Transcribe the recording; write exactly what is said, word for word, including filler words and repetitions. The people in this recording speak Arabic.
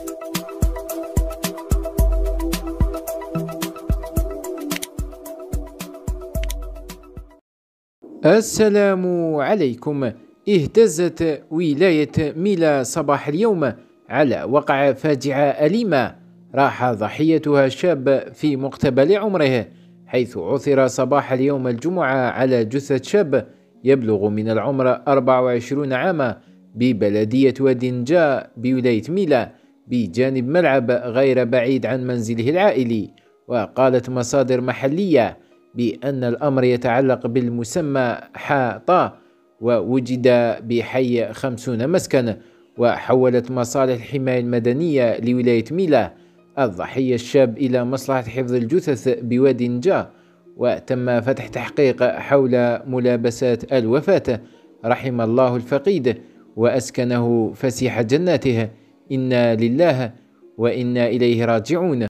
السلام عليكم. اهتزت ولاية ميلا صباح اليوم على وقع فاجعة أليمة راح ضحيتها شاب في مقتبل عمره، حيث عثر صباح اليوم الجمعة على جثة شاب يبلغ من العمر أربعة وعشرين عاما ببلدية وادي نجا بولاية ميلا بجانب ملعب غير بعيد عن منزله العائلي. وقالت مصادر محلية بأن الأمر يتعلق بالمسمى حاطة، ووجد بحي خمسون مسكن. وحولت مصالح الحماية المدنية لولاية ميلا الضحية الشاب إلى مصلحة حفظ الجثث بوادي نجا، وتم فتح تحقيق حول ملابسات الوفاة. رحم الله الفقيد وأسكنه فسيح جناته. إنا لله وإنا إليه راجعون.